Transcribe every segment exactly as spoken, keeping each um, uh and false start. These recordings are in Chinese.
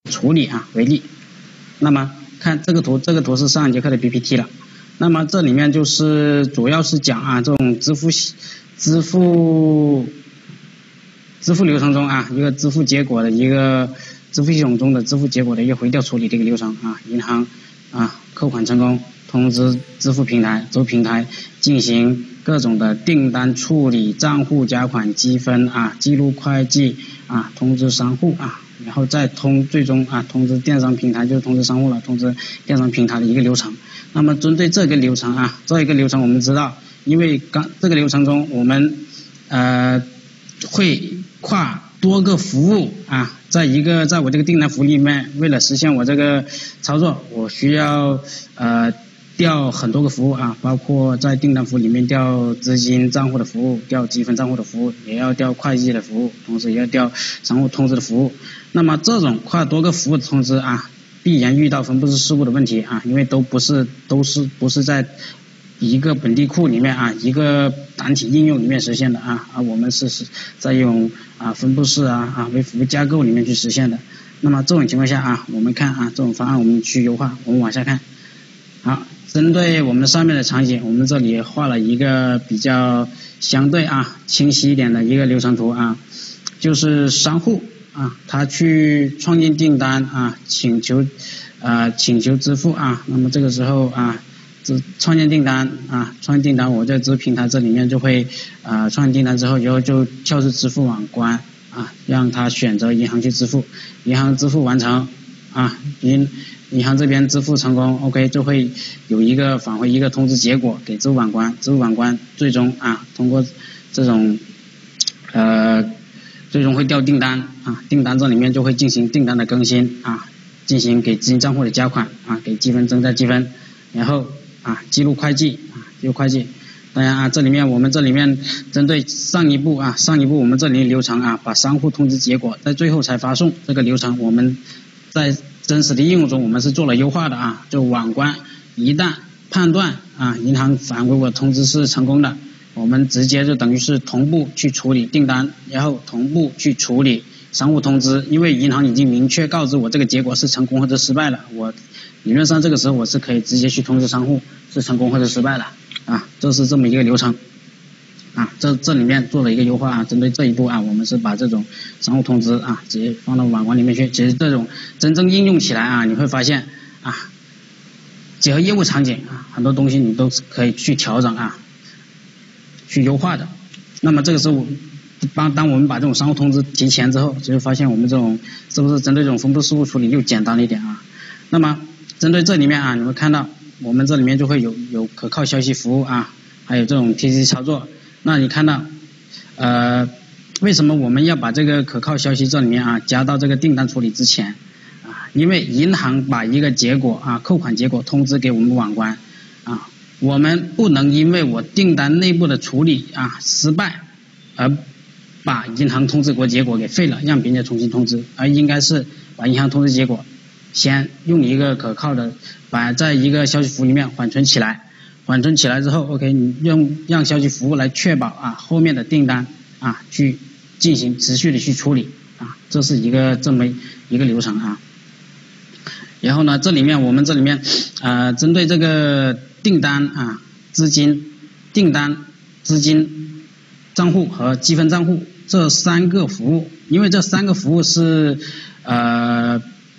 处理啊为例。那么看这个图，这个图是上一节课的 P P T 了。那么这里面就是主要是讲啊这种支付支付支付流程中啊一个支付结果的一个支付系统中的支付结果的一个回调处理的一个流程啊，银行啊扣款成功，通知支付平台，支付平台进行各种的订单处理、账户加款、积分啊、记录会计啊、通知商户啊，然后再通最终啊通知电商平台，就是通知商户了，通知电商平台的一个流程。那么针对这个流程啊，这一个流程我们知道，因为刚这个流程中我们呃会跨多个服务啊，在一个在我这个订单服务里面，为了实现我这个操作，我需要呃调很多个服务啊，包括在订单服务里面调资金账户的服务，调积分账户的服务，也要调会计的服务，同时也要调商户通知的服务。那么这种跨多个服务的通知啊，必然遇到分布式事故的问题啊，因为都不是都是不是在一个本地库里面啊，一个单体应用里面实现的啊，而我们是是在用啊分布式啊啊为服务架构里面去实现的。那么这种情况下啊，我们看啊这种方案我们去优化，我们往下看。好，针对我们上面的场景，我们这里画了一个比较相对啊清晰一点的一个流程图啊，就是商户啊，他去创建订单啊，请求啊请求支付啊，那么这个时候啊，这创建订单啊，创建订单，我在支付平台这里面就会啊创建订单之后，以后就跳至支付网关啊，让他选择银行去支付，银行支付完成啊，银银行这边支付成功 ，OK 就会有一个返回一个通知结果给支付网关，支付网关最终啊通过这种呃最终会调订单啊，订单这里面就会进行订单的更新啊，进行给资金账户的加款啊，给积分增加积分，然后啊记录会计啊记录会计。当然啊，这里面我们这里面针对上一步啊上一步我们这里流程啊，把商户通知结果在最后才发送这个流程，我们在真实的应用中我们是做了优化的啊，就网关一旦判断啊银行返回我通知是成功的，我们直接就等于是同步去处理订单，然后同步去处理商户通知，因为银行已经明确告知我这个结果是成功或者失败了，我理论上这个时候我是可以直接去通知商户是成功或者失败了啊，这是这么一个流程啊，这这里面做了一个优化啊，针对这一步啊，我们是把这种商户通知啊直接放到网关里面去。其实这种真正应用起来啊，你会发现啊，结合业务场景啊，很多东西你都可以去调整啊，去优化的。那么这个时候，当当我们把这种商户通知提前之后，就会发现我们这种是不是针对这种分布事故处理又简单了一点啊？那么针对这里面啊，你会看到我们这里面就会有有可靠消息服务啊，还有这种 T C 操作。那你看到呃为什么我们要把这个可靠消息这里面啊加到这个订单处理之前啊？因为银行把一个结果啊扣款结果通知给我们网关啊，我们不能因为我订单内部的处理啊失败而把银行通知过结果给废了，让别人重新通知，而应该是把银行通知结果先用一个可靠的把在一个消息服务里面缓存起来，缓存起来之后 OK 你用让消息服务来确保啊后面的订单啊去进行持续的去处理啊，这是一个这么一个流程啊。然后呢这里面我们这里面呃针对这个订单啊资金订单资金账户和积分账户这三个服务，因为这三个服务是呃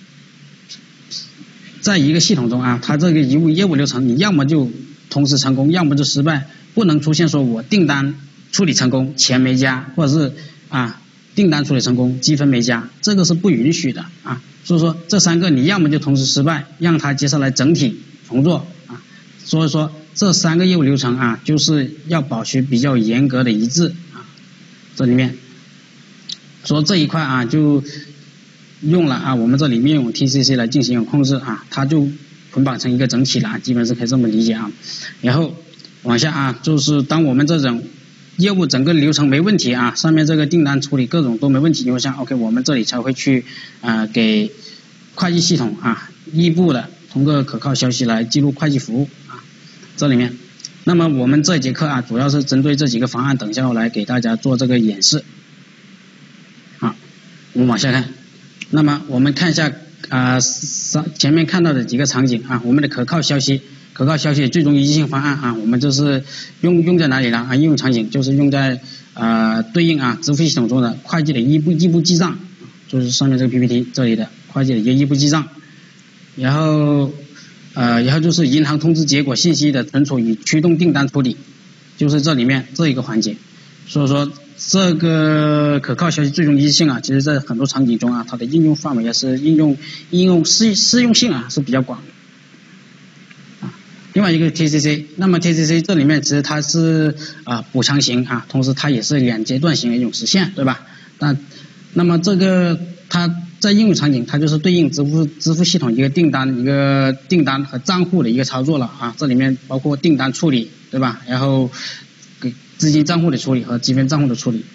在一个系统中啊，它这个业务业务流程你要么就同时成功，要么就失败，不能出现说我订单处理成功钱没加，或者是啊订单处理成功积分没加，这个是不允许的啊。所以说这三个你要么就同时失败，让它接下来整体重做啊。所以说这三个业务流程啊，就是要保持比较严格的一致啊。这里面说这一块啊就用了啊，我们这里面用 T C C 来进行控制啊，它就捆绑成一个整体了，基本是可以这么理解啊。然后往下啊，就是当我们这种业务整个流程没问题啊，上面这个订单处理各种都没问题情况下 ，OK， 我们这里才会去啊、呃、给会计系统啊异步的通过可靠消息来记录会计服务啊，这里面。那么我们这节课啊，主要是针对这几个方案，等一下我来给大家做这个演示。好，我们往下看。那么我们看一下啊上前面看到的几个场景啊，我们的可靠消息。可靠消息最终一致性方案啊，我们就是用用在哪里了啊？应用场景就是用在呃对应啊支付系统中的会计的异步异步记账，就是上面这个 P P T 这里的会计的一个异步记账，然后呃然后就是银行通知结果信息的存储与驱动订单处理，就是这里面这一个环节。所以说这个可靠消息最终一致性啊，其实在很多场景中啊，它的应用范围也是应用应用适适用性啊是比较广的。另外一个 T C C， 那么 T C C 这里面其实它是啊、呃、补偿型啊，同时它也是两阶段型的一种实现，对吧？那那么这个它在应用场景，它就是对应支付支付系统一个订单一个订单和账户的一个操作了啊，这里面包括订单处理，对吧？然后给资金账户的处理和积分账户的处理。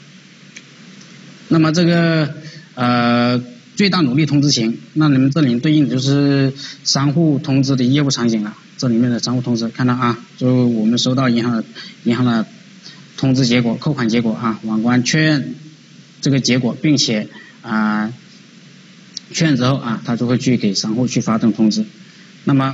那么这个呃。最大努力通知型，那你们这里对应的就是商户通知的业务场景了。这里面的商户通知，看到啊，就我们收到银行的银行的通知结果、扣款结果啊，网关确认这个结果，并且啊确认之后啊，他就会去给商户去发动通知。那么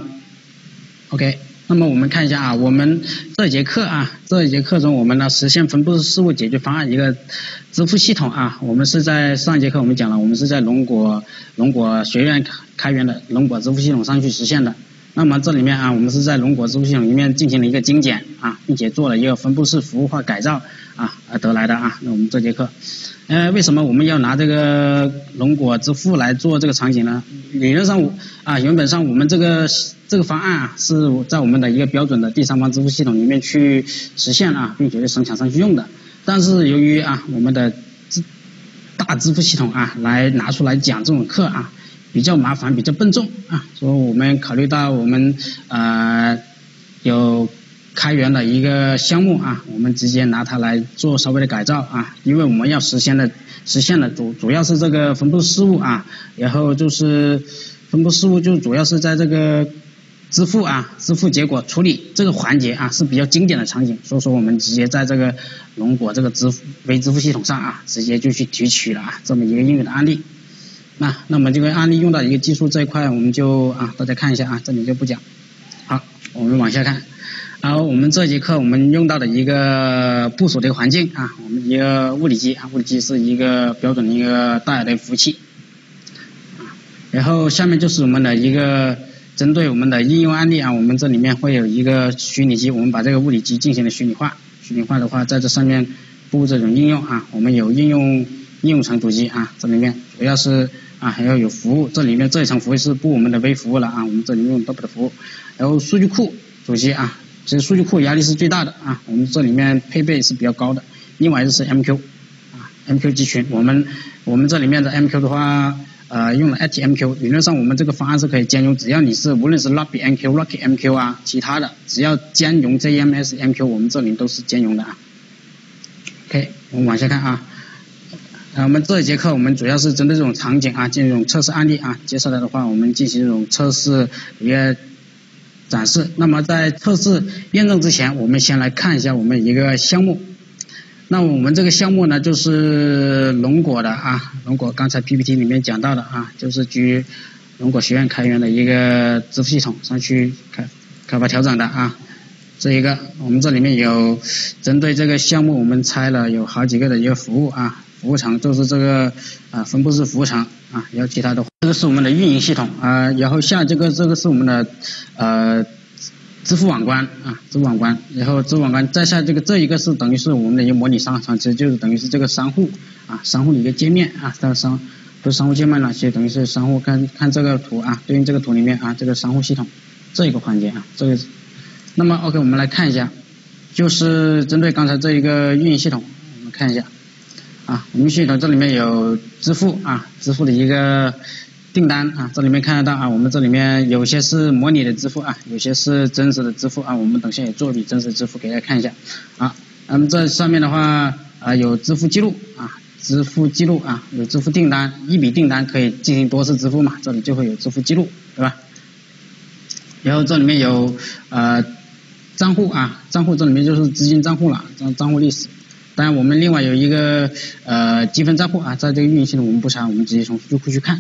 ，OK。那么我们看一下啊，我们这节课啊，这一节课中我们呢实现分布式事务解决方案一个支付系统啊，我们是在上一节课我们讲了，我们是在龙果龙果学院开源的龙果支付系统上去实现的。那么这里面啊，我们是在龙果支付系统里面进行了一个精简啊，并且做了一个分布式服务化改造啊而得来的啊。那我们这节课，呃，为什么我们要拿这个龙果支付来做这个场景呢？理论上啊，原本上我们这个这个方案啊是在我们的一个标准的第三方支付系统里面去实现啊，并且是生产上去用的。但是由于啊我们的大支付系统啊来拿出来讲这种课啊，比较麻烦，比较笨重啊，所以我们考虑到我们呃有开源的一个项目啊，我们直接拿它来做稍微的改造啊，因为我们要实现的实现的主主要是这个分布事务啊，然后就是分布事务就主要是在这个支付啊支付结果处理这个环节啊是比较经典的场景，所以说我们直接在这个龙果这个支付微支付系统上啊，直接就去提取了啊这么一个应用的案例。那那么这个案例用到一个技术这一块，我们就啊大家看一下啊，这里就不讲。好，我们往下看。然后我们这节课我们用到的一个部署的一个环境啊，我们一个物理机啊，物理机是一个标准的一个大雅的服务器。然后下面就是我们的一个针对我们的应用案例啊，我们这里面会有一个虚拟机，我们把这个物理机进行了虚拟化。虚拟化的话，在这上面布这种应用啊，我们有应用应用层主机啊，这里面主要是啊还要有服务，这里面这一层服务是布我们的微服务了啊，我们这里面用 W 的服务。然后数据库主机啊，其实数据库压力是最大的啊，我们这里面配备是比较高的。另外就是 M Q 啊 ，M Q 集群，我们我们这里面的 M Q 的话。呃，用了 A T M Q， 理论上我们这个方案是可以兼容，只要你是无论是 Lobby M Q、Rocky M Q 啊，其他的只要兼容 J M S M Q， 我们这里都是兼容的啊。OK， 我们往下看啊。呃，我们这一节课我们主要是针对这种场景啊，进行这种测试案例啊。接下来的话，我们进行这种测试一个展示。那么在测试验证之前，我们先来看一下我们一个项目。那我们这个项目呢，就是龙果的啊，龙果刚才 P P T 里面讲到的啊，就是基于龙果学院开源的一个支付系统上去开开发调整的啊。这一个我们这里面有针对这个项目，我们拆了有好几个的一个服务啊，服务层就是这个啊分布式服务层啊，然后其他的这个是我们的运营系统啊，然后下这个这个是我们的呃。支付网关啊，支付网关，然后支付网关再下这个这一个是等于是我们的一个模拟商场，其实就是等于是这个商户啊，商户的一个界面啊，这个商不是商户界面了，其实等于是商户看看这个图啊，对应这个图里面啊，这个商户系统这一个环节啊，这个，那么 OK 我们来看一下，就是针对刚才这一个运营系统，我们看一下啊，运营系统这里面有支付啊，支付的一个。订单啊，这里面看得到啊，我们这里面有些是模拟的支付啊，有些是真实的支付啊，我们等下也做一笔真实的支付给大家看一下啊。那么这上面的话啊有支付记录啊，支付记录啊，有支付订单，一笔订单可以进行多次支付嘛，这里就会有支付记录，对吧？然后这里面有呃账户啊，账户这里面就是资金账户了，账账户历史。当然我们另外有一个呃积分账户啊，在这个运营系统我们不查，我们直接从数据库去看。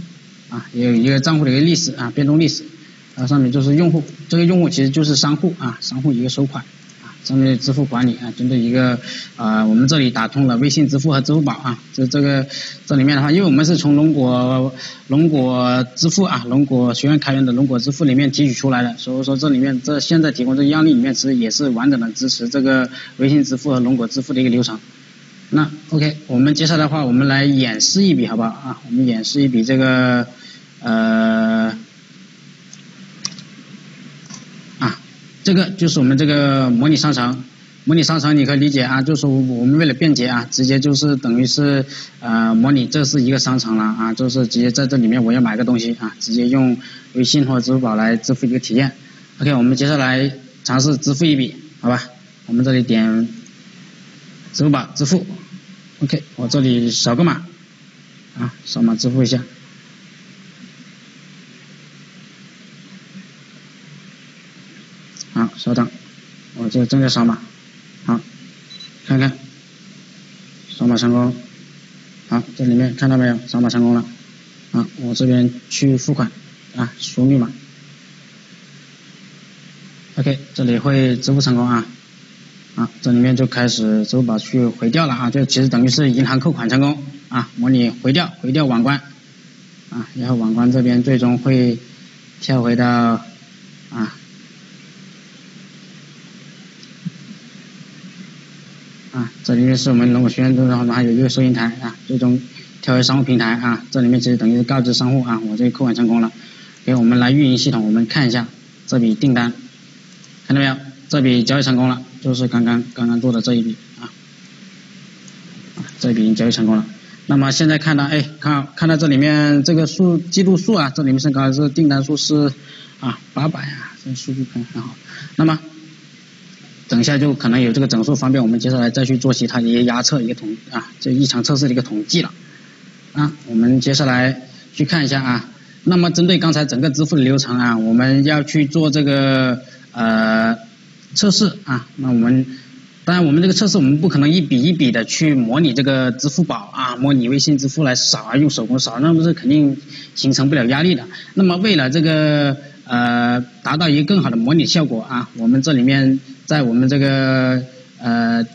啊，也有一个账户的一个历史啊，变动历史，啊，上面就是用户，这个用户其实就是商户啊，商户一个收款啊，上面支付管理啊，针对一个啊，我们这里打通了微信支付和支付宝啊，这这个这里面的话，因为我们是从龙果龙果支付啊，龙果学院开源的龙果支付里面提取出来的，所以说这里面这现在提供这个样例里面其实也是完整的支持这个微信支付和龙果支付的一个流程。那 OK， 我们接下来的话，我们来演示一笔好不好啊？我们演示一笔这个呃啊，这个就是我们这个模拟商城。模拟商城你可以理解啊，就是我们为了便捷啊，直接就是等于是呃模拟这是一个商城了啊，就是直接在这里面我要买个东西啊，直接用微信或者支付宝来支付一个体验。OK， 我们接下来尝试支付一笔，好吧？我们这里点支付宝支付。OK， 我这里扫个码啊，扫码支付一下。好，稍等，我这正在扫码。好，看看，扫码成功。好，这里面看到没有？扫码成功了。好，我这边去付款啊，输密码。OK， 这里会支付成功啊。啊，这里面就开始支付宝去回调了啊，这其实等于是银行扣款成功啊，模拟回调，回调网关啊，然后网关这边最终会跳回到啊啊，这里面是我们龙果学院的话，我们还有一个收银台啊，最终跳回商户平台啊，这里面其实等于是告知商户啊，我这个扣款成功了，给我们来运营系统，我们看一下这笔订单，看到没有？这笔交易成功了，就是刚刚刚刚做的这一笔啊，啊，这一笔已经交易成功了。那么现在看到，哎，看看到这里面这个数记录数啊，这里面是刚才是订单数是啊八百啊，这个数据看很好。那么等一下就可能有这个整数，方便我们接下来再去做其他一些压测一个统啊，这异常测试的一个统计了啊。我们接下来去看一下啊。那么针对刚才整个支付的流程啊，我们要去做这个呃。测试啊，那我们当然我们这个测试我们不可能一笔一笔的去模拟这个支付宝啊，模拟微信支付来扫啊，用手工扫，那么是肯定形成不了压力的。那么为了这个呃达到一个更好的模拟效果啊，我们这里面在我们这个呃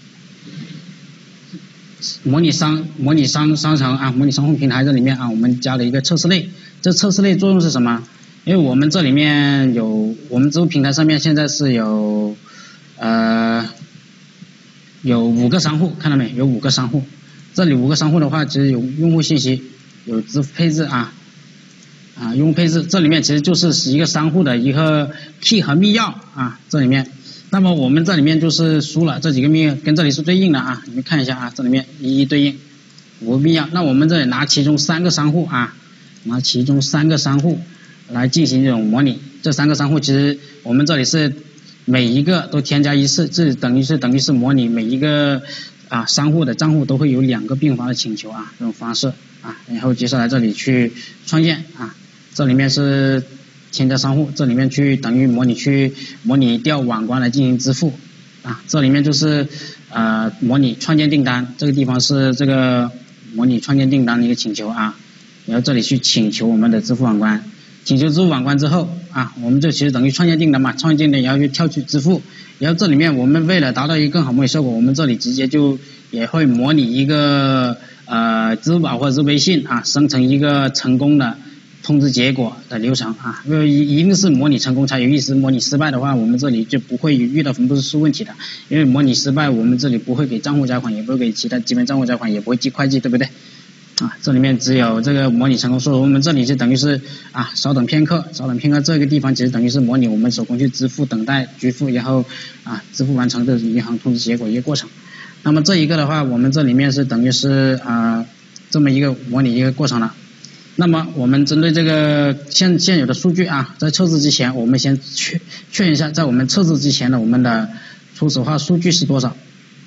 模拟商模拟商商城啊，模拟商户平台这里面啊，我们加了一个测试类。这测试类作用是什么？因为我们这里面有，我们支付平台上面现在是有呃有五个商户，看到没？有五个商户。这里五个商户的话，其实有用户信息，有支付配置啊啊用户配置，这里面其实就是一个商户的一个 key 和密钥啊，这里面。那么我们这里面就是输了这几个密钥，跟这里是对应的啊，你们看一下啊，这里面一一对应五个密钥。那我们这里拿其中三个商户啊，拿其中三个商户。来进行这种模拟，这三个商户其实我们这里是每一个都添加一次，这等于是等于是模拟每一个啊商户的账户都会有两个并发的请求啊这种方式啊，然后接下来这里去创建啊，这里面是添加商户，这里面去等于模拟去模拟调网关来进行支付啊，这里面就是呃模拟创建订单，这个地方是这个模拟创建订单的一个请求啊，然后这里去请求我们的支付网关。请求支付网关之后啊，我们就其实等于创建订单嘛，创建订单然后就跳去支付，然后这里面我们为了达到一个更好模拟效果，我们这里直接就也会模拟一个呃支付宝或者是微信啊生成一个成功的通知结果的流程啊，因为一定是模拟成功才有意思，模拟失败的话我们这里就不会遇到分布式数问题的，因为模拟失败我们这里不会给账户加款，也不会给其他基本账户加款，也不会记会计，对不对？啊，这里面只有这个模拟成功数，我们这里就等于是啊，稍等片刻，稍等片刻，这个地方其实等于是模拟我们手工去支付、等待支付，然后啊，支付完成的银行通知结果一个过程。那么这一个的话，我们这里面是等于是啊，这么一个模拟一个过程了。那么我们针对这个现现有的数据啊，在测试之前，我们先确确认一下，在我们测试之前的我们的初始化数据是多少？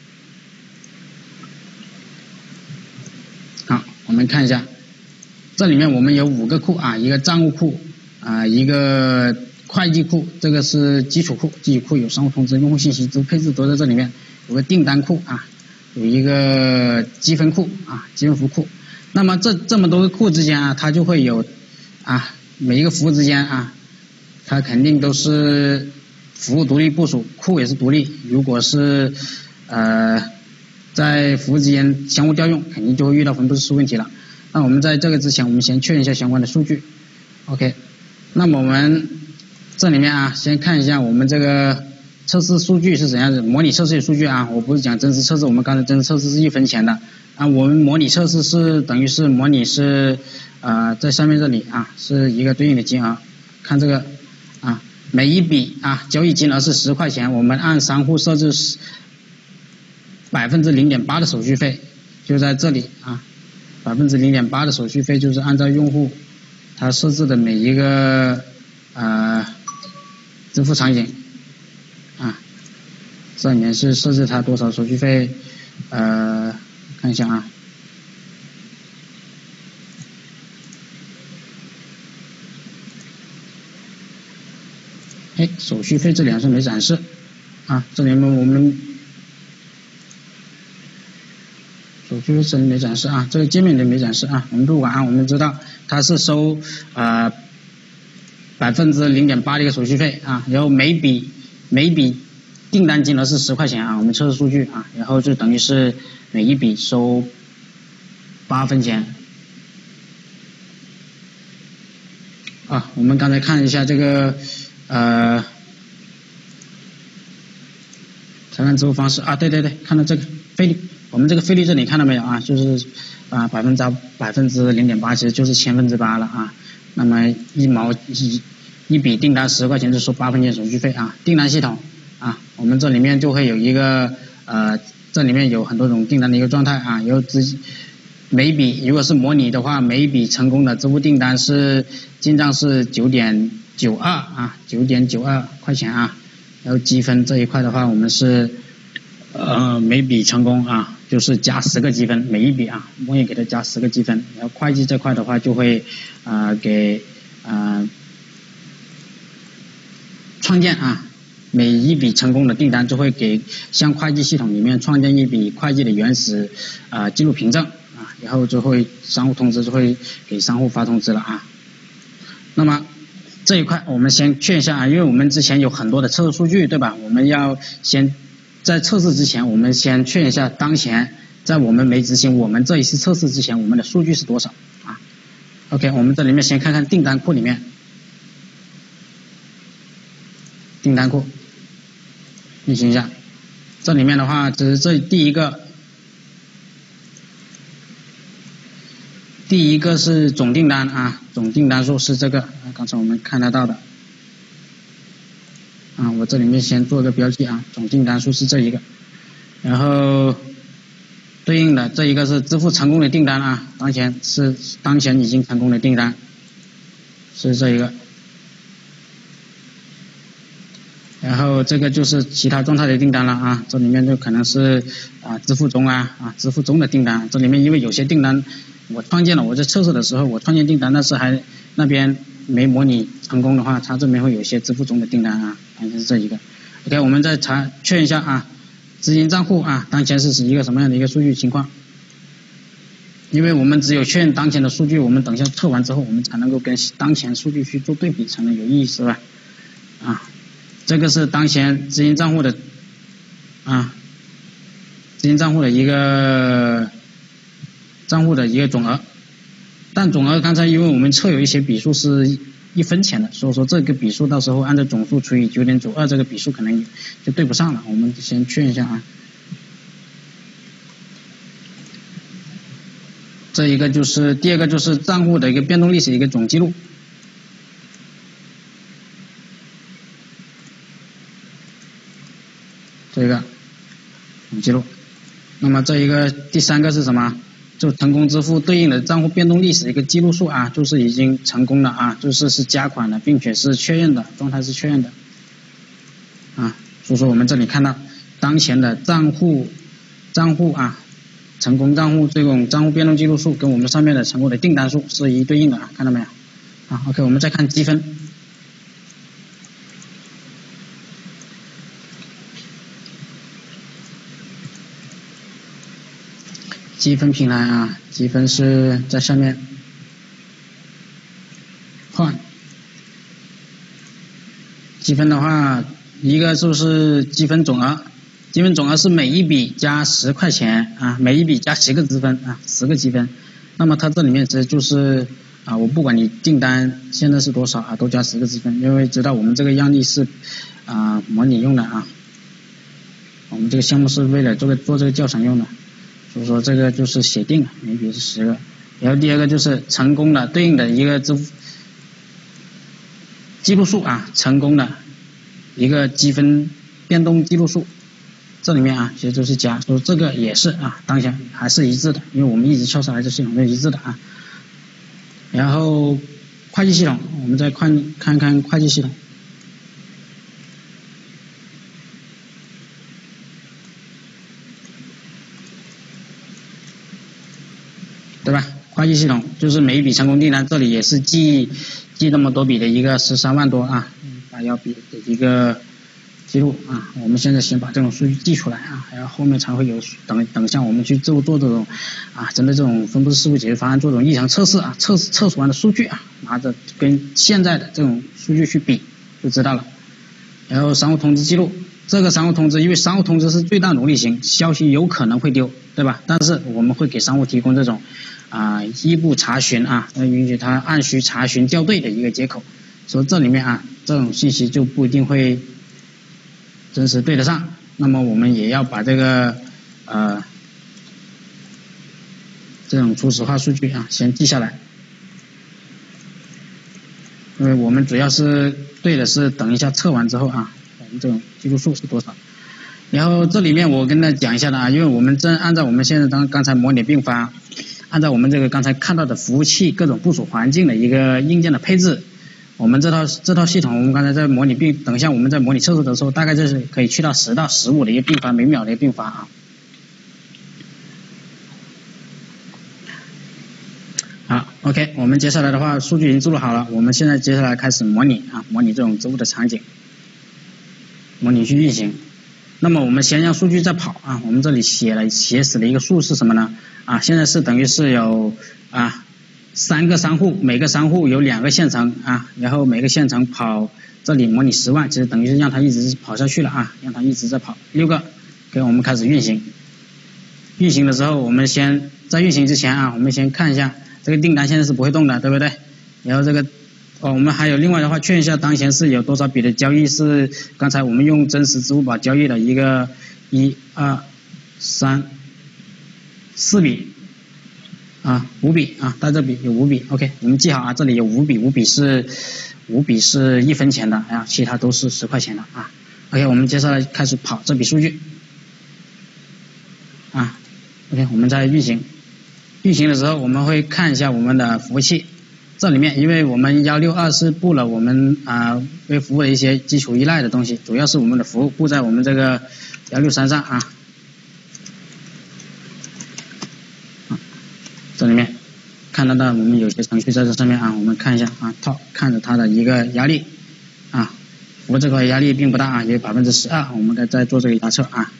我们看一下，这里面我们有五个库啊，一个账务库啊，一个会计库，这个是基础库，基础库有商户通知、用户信息、支付配置都在这里面，有个订单库啊，有一个积分库啊，积分服库。那么这这么多个库之间啊，它就会有啊，每一个服务之间啊，它肯定都是服务独立部署，库也是独立。如果是呃在服务之间相互调用，肯定就会遇到分布式问题了。那我们在这个之前，我们先确认一下相关的数据。OK， 那么我们这里面啊，先看一下我们这个测试数据是怎样子，模拟测试的数据啊，我不是讲真实测试，我们刚才真实测试是一分钱的啊，我们模拟测试是等于是模拟是呃在上面这里啊是一个对应的金额，看这个啊每一笔啊交易金额是十块钱，我们按商户设置百分之零点八的手续费，就在这里啊百分之零点八的手续费就是按照用户他设置的每一个呃支付场景啊，这里面是设置它多少手续费，呃，看一下啊，哎，手续费这里好像没展示啊，这里面我们手续费这里没展示啊，这个界面里没展示啊，我们不管啊，我们知道它是收呃百分之零点八的一个手续费啊，然后每笔每笔订单金额是十块钱啊，我们测试数据啊，然后就等于是每一笔收八分钱啊。我们刚才看一下这个呃查看支付方式啊，对对对，看到这个费率，我们这个费率这里看到没有啊？就是啊百分之百分之零点八，其实就是千分之八了啊。那么一毛一一笔订单十块钱就收八分钱手续费啊。订单系统啊，我们这里面就会有一个呃，这里面有很多种订单的一个状态啊，有自每一笔如果是模拟的话，每一笔成功的支付订单是进账是九点九二啊，九点九二块钱啊。然后积分这一块的话，我们是呃每笔成功啊，就是加十个积分，每一笔啊，模拟给它加十个积分。然后会计这块的话，就会啊、呃、给啊、呃、创建啊。每一笔成功的订单就会给向会计系统里面创建一笔会计的原始啊、呃、记录凭证啊，然后就会商户通知就会给商户发通知了啊。那么这一块我们先确认一下啊，因为我们之前有很多的测试数据，对吧？我们要先在测试之前，我们先确认一下当前在我们没执行我们这一次测试之前，我们的数据是多少啊 ？OK， 我们这里面先看看订单库里面，订单库。运行一下，这里面的话，只是这第一个，第一个是总订单啊，总订单数是这个，刚才我们看得到的啊，我这里面先做个标记啊，总订单数是这一个，然后对应的这一个是支付成功的订单啊，当前是当前已经成功的订单，是这一个。然后这个就是其他状态的订单了啊，这里面就可能是啊支付中啊啊支付中的订单，这里面因为有些订单我创建了，我在测试的时候我创建订单，但是还那边没模拟成功的话，它这边会有一些支付中的订单啊，当前是这一个。OK， 我们再查确认一下啊，资金账户啊，当前是一个什么样的一个数据情况？因为我们只有确认当前的数据，我们等一下测完之后，我们才能够跟当前数据去做对比，才能有意思吧？啊。这个是当前资金账户的啊，资金账户的一个账户的一个总额，但总额刚才因为我们测有一些笔数是一分钱的，所以说这个笔数到时候按照总数除以九点九二，这个笔数可能就对不上了，我们先确认一下啊。这一个就是第二个就是账户的一个变动历史一个总记录。这个总记录，那么这一个第三个是什么？就成功支付对应的账户变动历史一个记录数啊，就是已经成功了啊，就是是加款了，并且是确认的状态是确认的啊，所以说我们这里看到当前的账户账户啊，成功账户这种账户变动记录数跟我们上面的成功的订单数是一对应的啊，看到没有？啊 ，OK， 我们再看积分。积分平台啊，积分是在下面换积分的话，一个就是积分总额，积分总额是每一笔加十块钱啊，每一笔加十个积分啊，十个积分。那么它这里面其实就是啊，我不管你订单现在是多少啊，都加十个积分，因为知道我们这个样例是啊模拟用的啊，我们这个项目是为了做个做这个教程用的，所以说这个就是写定每一笔是十个。然后第二个就是成功的对应的一个支付记录数啊，成功的一个积分变动记录数，这里面啊其实就是加，说这个也是啊，当前还是一致的，因为我们一直敲出来这系统是一致的啊。然后会计系统，我们再看看看会计系统，对吧？会计系统就是每一笔成功订单，这里也是记记那么多笔的一个十三万多啊，把要笔的一个记录啊。我们现在先把这种数据记出来啊，然后后面才会有等等下我们去做做这种啊，针对这种分布式事故解决方案做这种异常测试啊，测试测出完的数据啊，拿着跟现在的这种数据去比就知道了。然后商务通知记录，这个商务通知，因为商务通知是最大努力型，消息有可能会丢，对吧？但是我们会给商务提供这种啊异步查询啊，允许他按需查询校对的一个接口，所以这里面啊这种信息就不一定会真实对得上，那么我们也要把这个呃这种初始化数据啊先记下来，因为我们主要是对的是等一下测完之后啊，我们这种记录数是多少。然后这里面我跟大家讲一下的啊，因为我们正按照我们现在刚刚才模拟并发，按照我们这个刚才看到的服务器各种部署环境的一个硬件的配置，我们这套这套系统，我们刚才在模拟并，等一下我们在模拟测试的时候，大概就是可以去到十到十五的一个并发每秒的一个并发啊。好 ，OK， 我们接下来的话，数据已经记录好了，我们现在接下来开始模拟啊，模拟这种支付的场景，模拟去运行。那么我们先让数据在跑啊，我们这里写了写死的一个数是什么呢？啊，现在是等于是有啊三个商户，每个商户有两个线程啊，然后每个线程跑这里模拟十万，其实等于是让它一直跑下去了啊，让它一直在跑六个，给我们开始运行。运行的时候，我们先在运行之前啊，我们先看一下这个订单现在是不会动的，对不对？然后这个哦，我们还有另外的话确认一下当前是有多少笔的交易是刚才我们用真实支付宝交易的一个一二三四笔啊五笔啊，在这笔有五笔 ，OK， 我们记好啊，这里有五笔，五笔是五笔是一分钱的啊，其他都是十块钱的啊。OK， 我们接下来开始跑这笔数据啊 ，OK， 我们在运行，运行的时候我们会看一下我们的服务器。这里面，因为我们一六二是布了我们啊为服务的一些基础依赖的东西，主要是我们的服务布在我们这个一六三上啊。这里面看得到我们有些程序在这上面啊，我们看一下啊，套看着它的一个压力啊，服务这块压力并不大啊，有百分之十二，我们再再做这个压测啊。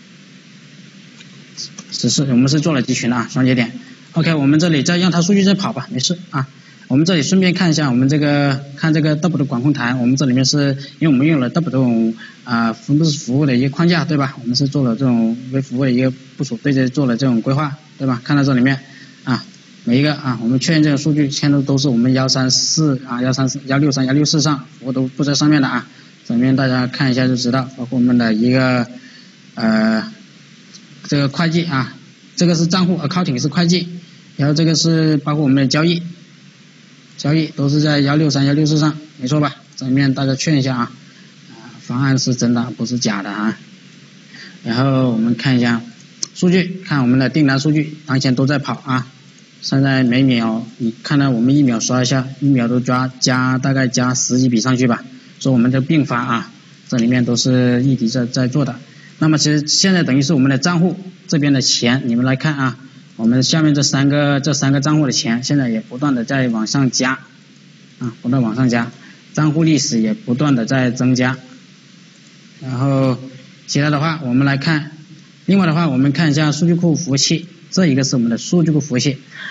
十四，我们是做了集群的啊，双节点。OK， 我们这里再让它数据再跑吧，没事啊。我们这里顺便看一下我们这个看这个 double 的管控台，我们这里面是因为我们用了 double 这种啊分布式服务的一个框架，对吧？我们是做了这种微服务的一个部署，对这做了这种规划，对吧？看到这里面啊，每一个啊，我们确认这个数据现在都是我们一三四啊一三四一六三一六四上服务都布在上面的啊，这里面大家看一下就知道，包括我们的一个呃这个会计啊，这个是账户 accounting 是会计，然后这个是包括我们的交易。交易都是在一六三一六四上，没错吧？这里面大家确认一下啊，啊，方案是真的，不是假的啊。然后我们看一下数据，看我们的订单数据，当前都在跑啊。现在每秒你看到我们一秒刷一下，一秒都加加大概加十几笔上去吧。所以我们的并发啊，这里面都是一直在在做的。那么其实现在等于是我们的账户这边的钱，你们来看啊。我们下面这三个这三个账户的钱现在也不断的在往上加啊，不断往上加，账户历史也不断的在增加。然后其他的话我们来看，另外的话我们看一下数据库服务器，这一个是我们的数据库服务器，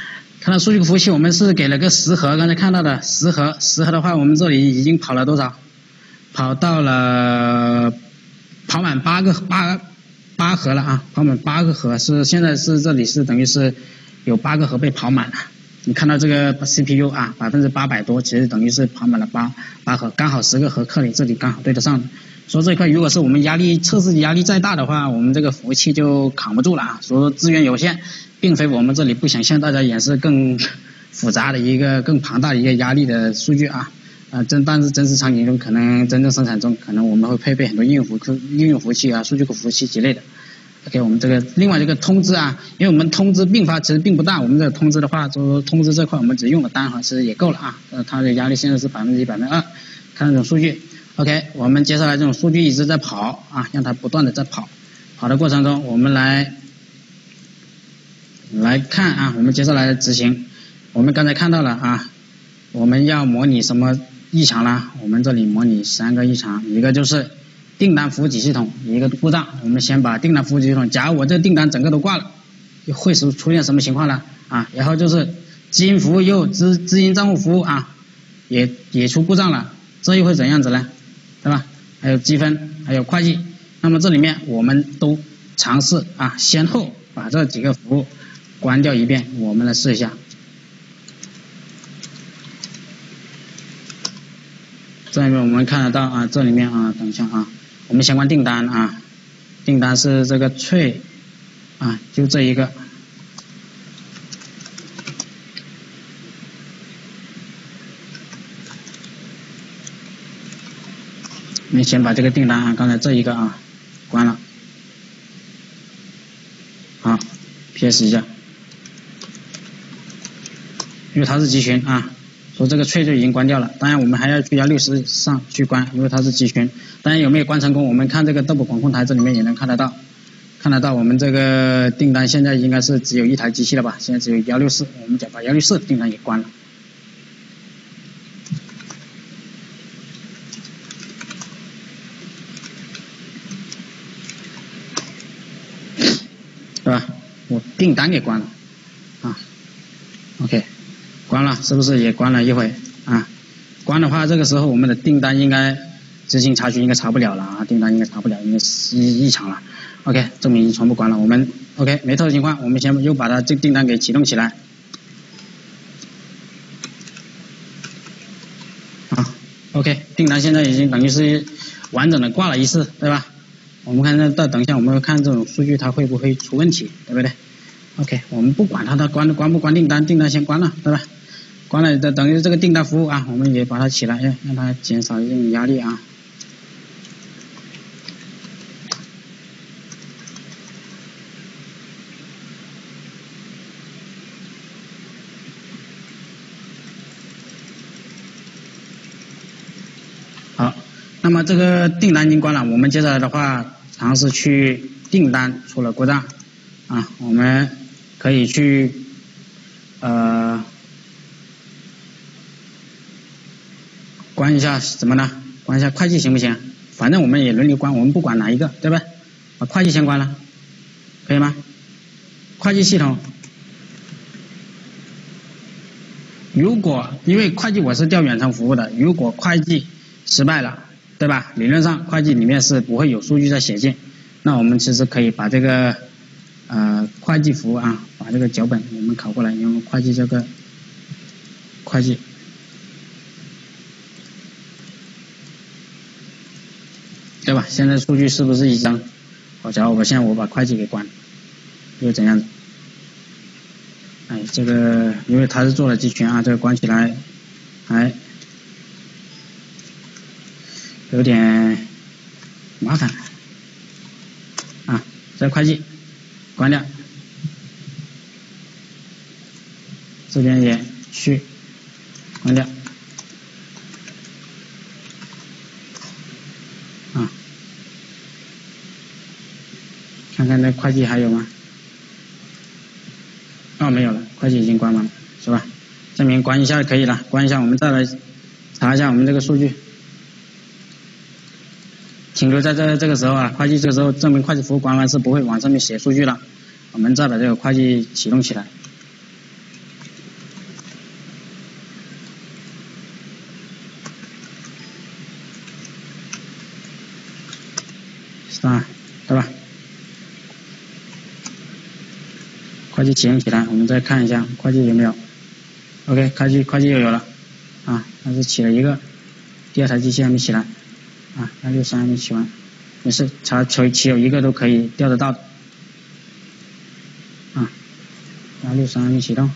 看到数据服务器，我们是给了个十核，刚才看到的十核，十核的话，我们这里已经跑了多少？跑到了跑满八个八八核了啊，跑满八个核，是现在是这里是等于是有八个核被跑满了。你看到这个 C P U 啊，百分之八百多，其实等于是跑满了八八核，刚好十个核克里，这里刚好对得上。所以这一块如果是我们压力测试压力再大的话，我们这个服务器就扛不住了啊。所以说资源有限，并非我们这里不想向大家演示更复杂的一个更庞大的一个压力的数据啊啊真但是真实场景中可能真正生产中可能我们会配备很多应用服务应用服务器啊、数据库服务器之类的。OK， 我们这个另外这个通知啊，因为我们通知并发其实并不大，我们这个通知的话，就通知这块我们只用了单核，其实也够了啊。呃，它的压力现在是百分之一、百分之二，看这种数据。OK， 我们接下来这种数据一直在跑啊，让它不断的在跑，跑的过程中，我们来来看啊，我们接下来的执行，我们刚才看到了啊，我们要模拟什么异常啦？我们这里模拟三个异常，一个就是订单服务器系统一个故障，我们先把订单服务器系统，假如我这订单整个都挂了，会是出现什么情况呢？啊，然后就是基因服务又资资金账户服务啊，也也出故障了，这又会怎样子呢？对吧？还有积分，还有会计，那么这里面我们都尝试啊，先后把这几个服务关掉一遍，我们来试一下。这里面我们看得到啊，这里面啊，等一下啊。我们先关订单啊，订单是这个脆啊，就这一个。我们先把这个订单啊，刚才这一个啊关了，好 P S 一下，因为它是集群啊。说这个脆就已经关掉了，当然我们还要去幺六四上去关，因为它是集群。当然有没有关成功，我们看这个豆腐管控台这里面也能看得到，看得到我们这个订单现在应该是只有一台机器了吧？现在只有幺六四，我们就把幺六四订单也关了。对吧？我订单给关了啊 ，OK。关了，是不是也关了一会啊？关的话，这个时候我们的订单应该执行查询应该查不了了啊，订单应该查不了，应该是异常了。OK， 证明已经全部关了。我们 OK 没错的情况，我们先又把它这订单给启动起来。啊 ，OK， 订单现在已经等于是完整的挂了一次，对吧？我们看再等一下，我们看这种数据它会不会出问题，对不对 ？OK， 我们不管它它关关不关订单，订单先关了，对吧？关了的等于这个订单服务啊，我们也把它起来，让让它减少一定压力啊。好，那么这个订单已经关了，我们接下来的话尝试去订单出了故障啊，我们可以去呃。关一下什么呢？关一下会计行不行？反正我们也轮流关，我们不管哪一个，对吧？把会计先关了，可以吗？会计系统，如果因为会计我是调远程服务的，如果会计失败了，对吧？理论上会计里面是不会有数据在写进，那我们其实可以把这个呃会计服务啊，把这个脚本我们拷过来，用会计这个会计。对吧？现在数据是不是一张？好，假如我现在我把会计给关，又怎样子？哎，这个因为它是做了集群啊，这个关起来还有点麻烦啊。这会计关掉，这边也去关掉。啊，看看那会计还有吗？哦，没有了，会计已经关完了，是吧？证明关一下可以了，关一下，我们再来查一下我们这个数据。停留在这这个时候啊，会计这个时候证明会计服务关完是不会往上面写数据了。我们再把这个会计启动起来。 ，star， 对吧？会计启用起来，我们再看一下会计有没有。OK， 会计会计又有了，啊，但是起了一个，第二台机器还没起来，啊，那六三还没起完，没事，查求起有一个都可以调得到的，啊，那六三还没启动，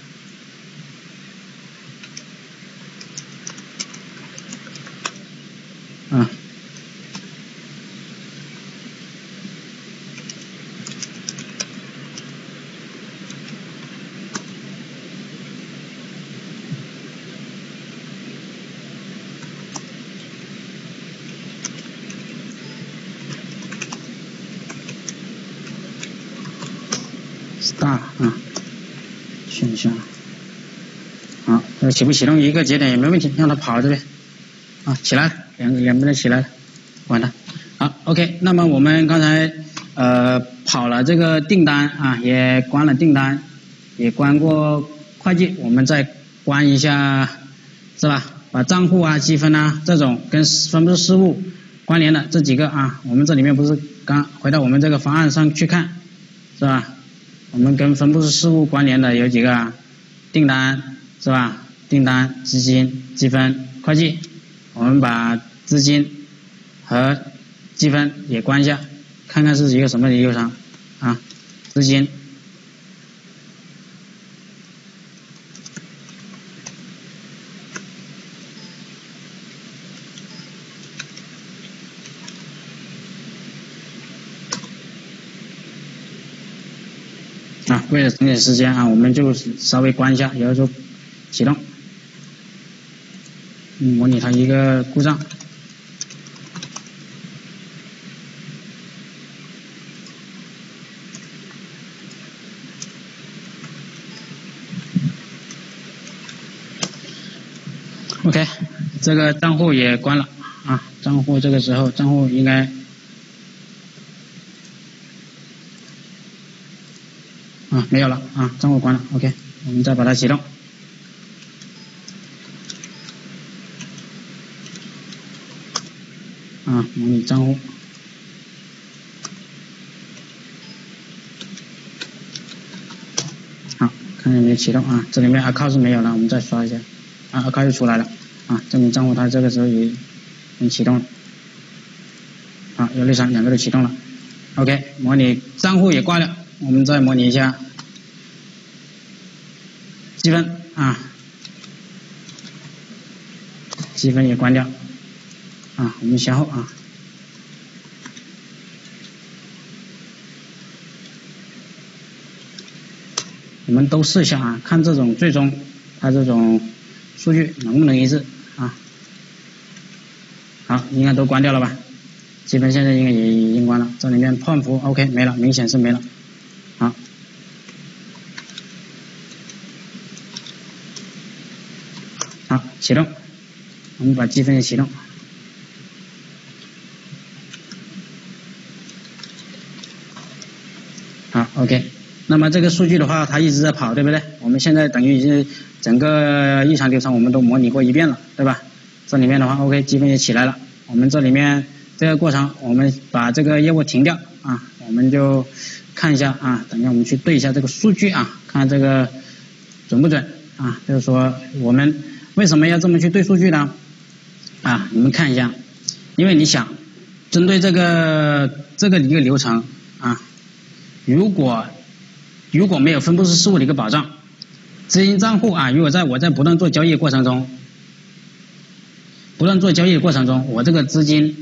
啊。star 啊，选一下，好，这启不启动一个节点也没问题，让它跑这边，啊，起来了，两个两边都起来了，完了，好 ，OK， 那么我们刚才呃跑了这个订单啊，也关了订单，也关过会计，我们再关一下，是吧？把账户啊、积分啊这种跟分布式事务关联的这几个啊，我们这里面不是刚回到我们这个方案上去看，是吧？我们跟分布式事务关联的有几个啊？订单是吧？订单、资金、积分、会计，我们把资金和积分也关一下，看看是一个什么流程啊？资金。啊，为了省点时间啊，我们就稍微关一下，然后就启动，嗯，模拟它一个故障。OK， 这个账户也关了啊，账户这个时候账户应该。啊，没有了啊，账户关了 ，OK， 我们再把它启动。啊，模拟账户。好，看有没有启动啊？这里面 account 是没有了，我们再刷一下。啊 ，account 又出来了啊，证明账户它这个时候也能启动了。好，幺六三两个都启动了 ，OK， 模拟账户也挂了。我们再模拟一下积分啊，积分也关掉啊，我们先后啊，我们都试一下啊，看这种最终它这种数据能不能一致啊？好，应该都关掉了吧？积分现在应该也已经关了，这里面判符 OK 没了，明显是没了。好，好，启动，我们把积分也启动。好 ，OK。那么这个数据的话，它一直在跑，对不对？我们现在等于是整个异常流程我们都模拟过一遍了，对吧？这里面的话 ，OK， 积分也起来了。我们这里面这个过程，我们把这个业务停掉啊，我们就看一下啊，等一下我们去对一下这个数据啊，看这个准不准啊？就是说我们为什么要这么去对数据呢？啊，你们看一下，因为你想针对这个这个一个流程啊，如果如果没有分布式事务的一个保障，资金账户啊，如果在我在不断做交易的过程中，不断做交易的过程中，我这个资金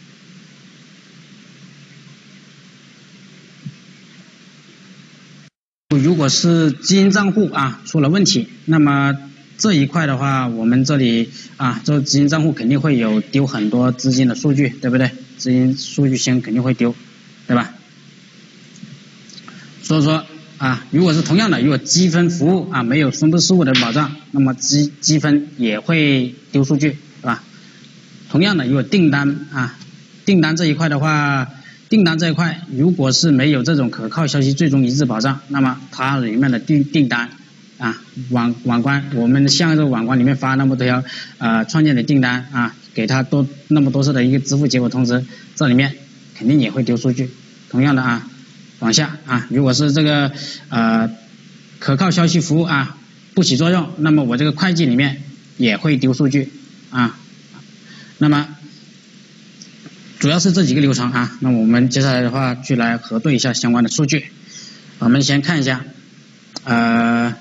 如果是基金账户啊出了问题，那么这一块的话，我们这里啊，这基金账户肯定会有丢很多资金的数据，对不对？资金数据先肯定会丢，对吧？所以说啊，如果是同样的，如果积分服务啊没有分布式事务的保障，那么积积分也会丢数据，是吧？同样的，如果订单啊，订单这一块的话。订单这一块，如果是没有这种可靠消息最终一致保障，那么它里面的订订单啊，网网关，我们向这个网关里面发那么多条呃创建的订单啊，给它多那么多次的一个支付结果通知，这里面肯定也会丢数据。同样的啊，往下啊，如果是这个呃可靠消息服务啊不起作用，那么我这个会计里面也会丢数据啊。那么主要是这几个流程啊，那我们接下来的话去来核对一下相关的数据。我们先看一下呃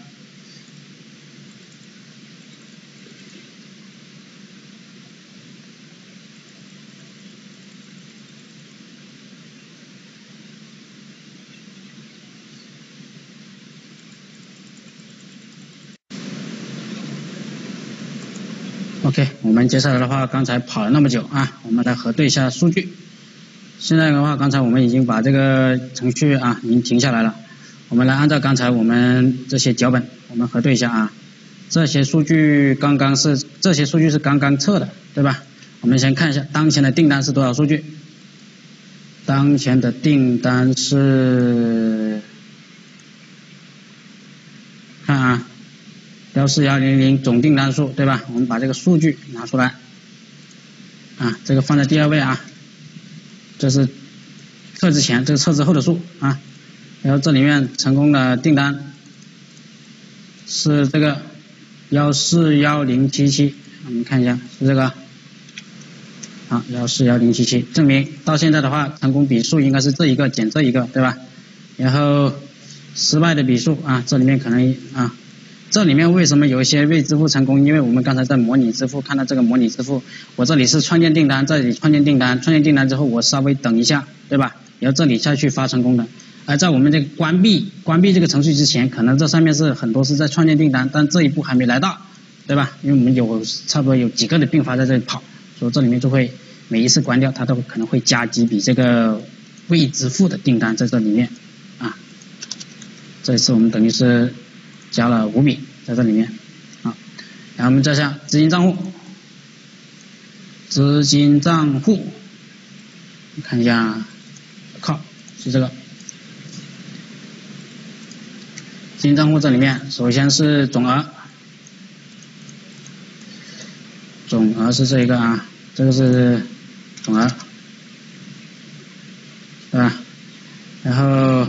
OK， 我们接下来的话，刚才跑了那么久啊，我们来核对一下数据。现在的话，刚才我们已经把这个程序啊已经停下来了。我们来按照刚才我们这些脚本，我们核对一下啊。这些数据刚刚是这些数据是刚刚测的，对吧？我们先看一下当前的订单是多少数据。当前的订单是，看啊。一四一零零总订单数，对吧？我们把这个数据拿出来啊，这个放在第二位啊，这是测之前，这是测之后的数啊。然后这里面成功的订单是这个一四一零七七，我们看一下是这个啊一四一零七七，证明到现在的话，成功笔数应该是这一个减这一个，对吧？然后失败的笔数啊，这里面可能啊。这里面为什么有一些未支付成功？因为我们刚才在模拟支付看到这个模拟支付，我这里是创建订单，这里创建订单，创建订单之后我稍微等一下，对吧？然后这里下去发成功的。而在我们这个关闭关闭这个程序之前，可能这上面是很多是在创建订单，但这一步还没来到，对吧？因为我们有差不多有几个的并发在这里跑，所以这里面就会每一次关掉，它都可能会加几笔这个未支付的订单在这里面啊。这一次我们等于是加了五笔在这里面啊，然后我们再下资金账户，资金账户看一下，靠是这个资金账户这里面，首先是总额，总额是这一个啊，这个是总额，对吧？然后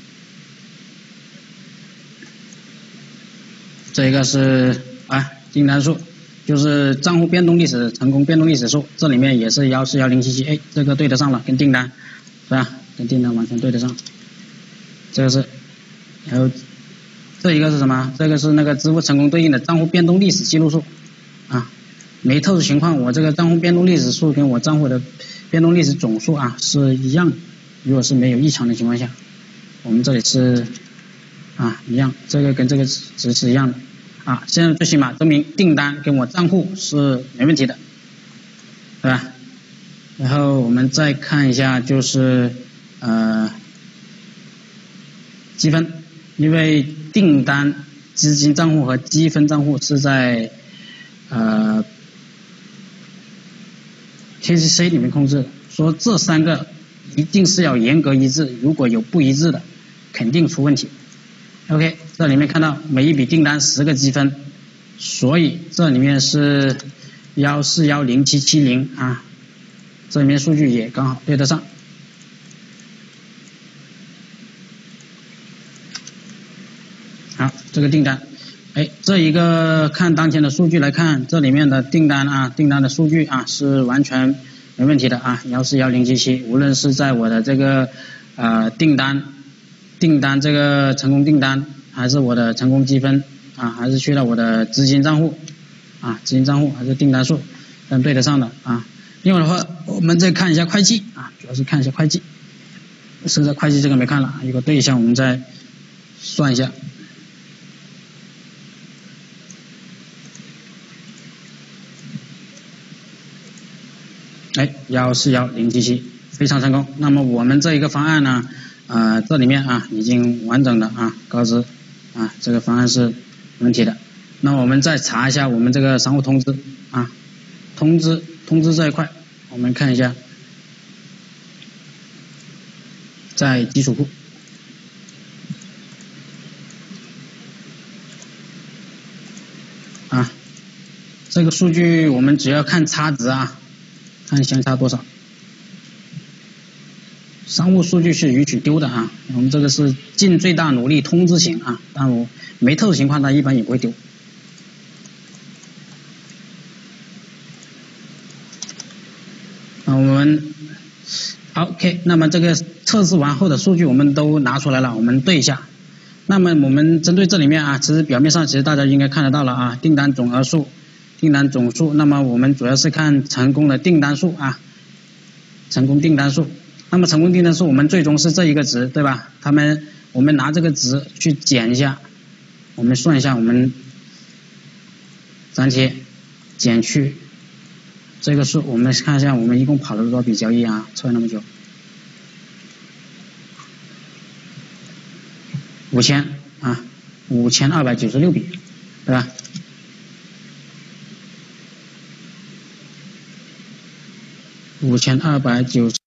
这一个是啊订单数，就是账户变动历史成功变动历史数，这里面也是一四一零七七，哎，这个对得上了，跟订单是吧？跟订单完全对得上。这个是，然后这一个是什么？这个是那个支付成功对应的账户变动历史记录数啊。没特殊情况，我这个账户变动历史数跟我账户的变动历史总数啊是一样的。如果是没有异常的情况下，我们这里是。啊，一样，这个跟这个值是一样的啊。现在最起码证明订单跟我账户是没问题的，对吧？然后我们再看一下，就是呃积分，因为订单、资金账户和积分账户是在呃 T C C 里面控制的，说这三个一定是要严格一致，如果有不一致的，肯定出问题。OK， 这里面看到每一笔订单十个积分，所以这里面是一四一零七七零啊，这里面数据也刚好对得上。好，这个订单，哎，这一个看当前的数据来看，这里面的订单啊，订单的数据啊是完全没问题的啊，一四一零七七，无论是在我的这个呃订单。订单这个成功订单，还是我的成功积分啊，还是去了我的资金账户啊，资金账户还是订单数，能对得上的啊。另外的话，我们再看一下会计啊，主要是看一下会计。现在会计这个没看了，如果对一下，我们再算一下。哎，一四一零七七非常成功。那么我们这一个方案呢？呃，这里面啊已经完整的啊告知啊这个方案是没问题的。那我们再查一下我们这个商户通知啊，通知通知这一块，我们看一下，在基础库啊，这个数据我们只要看差值啊，看相差多少。 商务数据是允许丢的啊，我们这个是尽最大努力通知型啊，但我没特殊情况，它一般也不会丢。啊，我们 OK， 那么这个测试完后的数据我们都拿出来了，我们对一下。那么我们针对这里面啊，其实表面上其实大家应该看得到了啊，订单总额数、订单总数。那么我们主要是看成功的订单数啊，成功订单数。那么成功订单数我们最终是这一个值，对吧？他们我们拿这个值去减一下，我们算一下，我们粘贴减去这个数，我们看一下我们一共跑了多少笔交易啊？测了那么久。五千啊，五千二百九十六笔，对吧？五千二百九十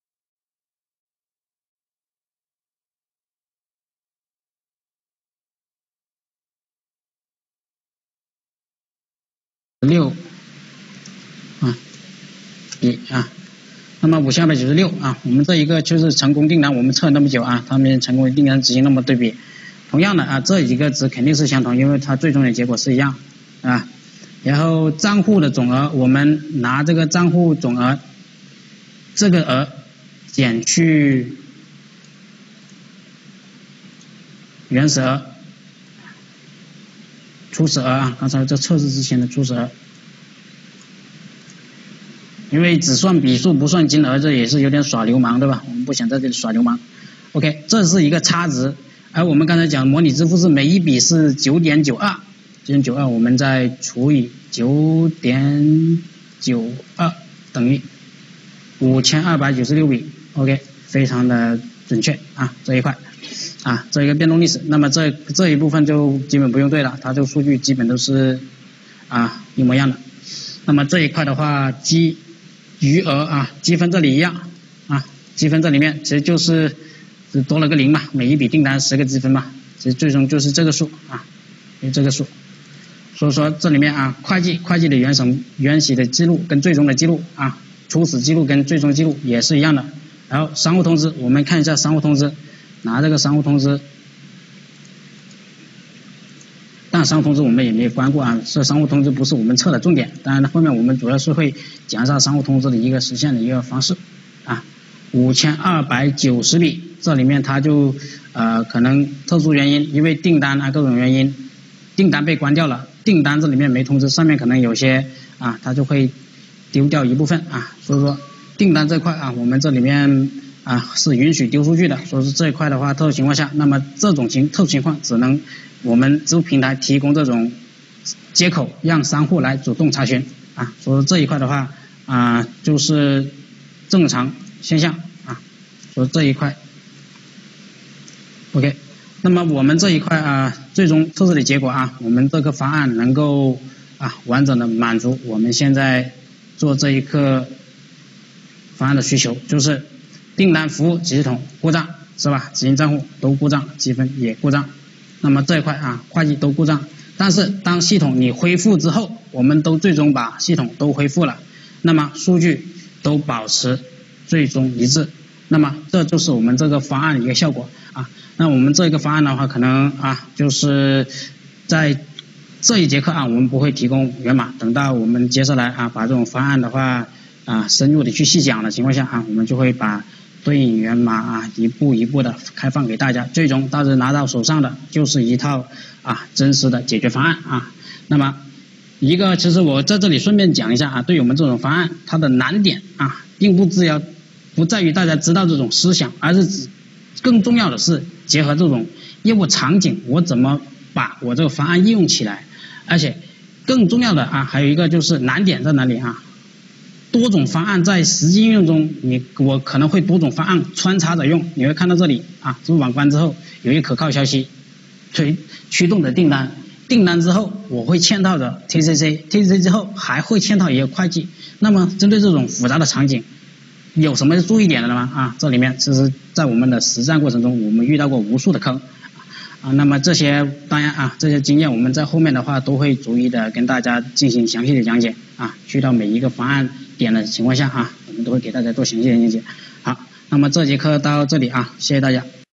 六啊笔啊。那么五千二百九十六啊，我们这一个就是成功订单，我们测了那么久啊，他们成功订单执行那么对比，同样的啊，这一个值肯定是相同，因为它最终的结果是一样啊。然后账户的总额，我们拿这个账户总额这个额减去原始额、初始额啊，刚才这测试之前的初始额。因为只算笔数不算金额，这也是有点耍流氓，对吧？我们不想在这里耍流氓。OK， 这是一个差值，而我们刚才讲模拟支付是每一笔是 九点九二， 九点九二， 我们再除以 九点九二 等于五千二百九十六笔。OK， 非常的准确啊，这一块啊，这一个变动历史。那么这这一部分就基本不用对了，它这个数据基本都是啊一模一样的。那么这一块的话，基余额啊，积分这里一样啊，积分这里面其实就是只多了个零嘛，每一笔订单十个积分嘛，其实最终就是这个数啊，就这个数。所以说这里面啊，会计会计的原审原始的记录跟最终的记录啊，初始记录跟最终记录也是一样的。然后商务通知，我们看一下商务通知，拿这个商务通知。但商务通知我们也没有关过啊，这商务通知不是我们测的重点，当然后面我们主要是会讲一下商务通知的一个实现的一个方式啊。五千二百九十笔，这里面它就呃可能特殊原因，因为订单啊各种原因，订单被关掉了，订单这里面没通知，上面可能有些啊它就会丢掉一部分啊，所以说订单这块啊我们这里面啊是允许丢数据的，所以说这一块的话特殊情况下，那么这种情特殊情况只能我们支付平台提供这种接口，让商户来主动查询啊，所以这一块的话啊就是正常现象啊，所以这一块 OK。 那么我们这一块啊最终测试的结果啊，我们这个方案能够啊完整的满足我们现在做这一个方案的需求，就是订单服务系统故障是吧，执行账户都故障，积分也故障，那么这一块啊会计都故障，但是当系统你恢复之后，我们都最终把系统都恢复了，那么数据都保持最终一致，那么这就是我们这个方案的一个效果啊。那我们这个方案的话可能啊就是在这一节课啊我们不会提供源码，等到我们接下来啊把这种方案的话啊深入的去细讲的情况下啊，我们就会把对应源码啊一步一步的开放给大家，最终大家拿到手上的就是一套啊真实的解决方案啊。那么一个其实我在这里顺便讲一下啊，对于我们这种方案它的难点啊并不只要不在于大家知道这种思想，而是指更重要的是结合这种业务场景，我怎么把我这个方案应用起来，而且更重要的啊还有一个就是难点在哪里啊，多种方案在实际应用中，你我可能会多种方案穿插着用，你会看到这里啊，支付宝关之后有一可靠消息推驱动的订单，订单之后我会嵌套着 T C C，T C C 之后还会嵌套一个会计，那么针对这种复杂的场景有什么注意点的吗？啊，这里面其实在我们的实战过程中我们遇到过无数的坑啊，那么这些当然啊这些经验我们在后面的话都会逐一的跟大家进行详细的讲解啊，去到每一个方案点的情况下啊，我们都会给大家做详细的讲解。好， 那么这节课到这里啊，谢谢大家。